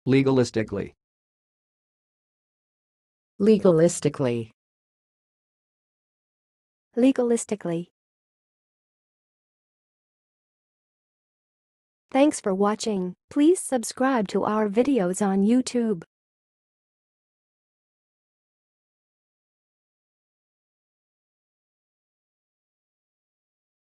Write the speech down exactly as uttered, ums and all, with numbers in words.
Legalistically. Legalistically. Legalistically. Thanks for watching. Please subscribe to our videos on YouTube.